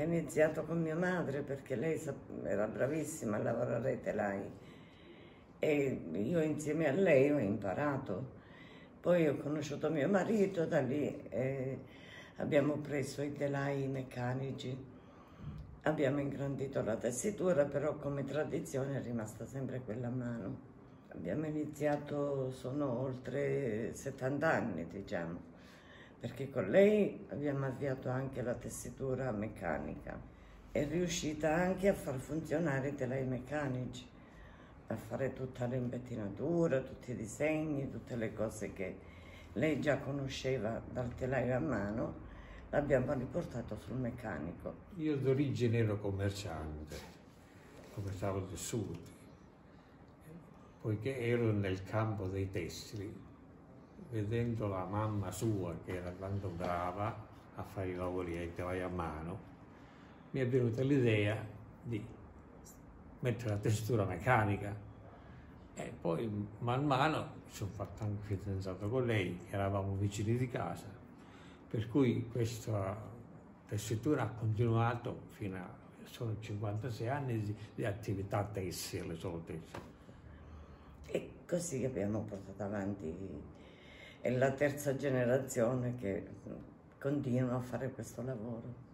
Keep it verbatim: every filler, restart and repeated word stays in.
Ho iniziato con mia madre perché lei era bravissima a lavorare ai telai e io insieme a lei ho imparato. Poi ho conosciuto mio marito, da lì eh, abbiamo preso i telai meccanici, abbiamo ingrandito la tessitura, però come tradizione è rimasta sempre quella a mano. Abbiamo iniziato, sono oltre settanta anni, diciamo, perché con lei abbiamo avviato anche la tessitura meccanica. È riuscita anche a far funzionare i telai meccanici, a fare tutta l'impettinatura, tutti i disegni, tutte le cose che lei già conosceva dal telaio a mano, l'abbiamo riportato sul meccanico. Io d'origine ero commerciante, commerciavo tessuti, poiché ero nel campo dei tessili, vedendo la mamma sua che era tanto brava a fare i lavori ai telai a mano, mi è venuta l'idea di mettere la tessitura meccanica e poi man mano mi sono fatto anche fidanzato con lei, eravamo vicini di casa, per cui questa tessitura ha continuato fino a sono cinquantasei anni di, di attività tessile, solo tessile. E così abbiamo portato avanti, è la terza generazione che continua a fare questo lavoro.